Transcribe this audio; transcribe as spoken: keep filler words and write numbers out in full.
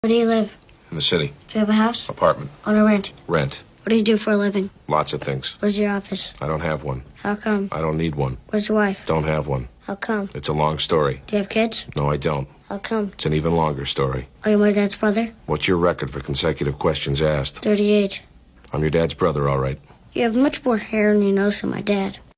Where do you live? In the city. Do you have a house? Apartment. On a rent? Rent. What do you do for a living? Lots of things. Where's your office? I don't have one. How come? I don't need one. Where's your wife? Don't have one. How come? It's a long story. Do you have kids? No, I don't. How come? It's an even longer story. Are you my dad's brother? What's your record for consecutive questions asked? thirty-eight. I'm your dad's brother, all right. You have much more hair on your nose than my dad.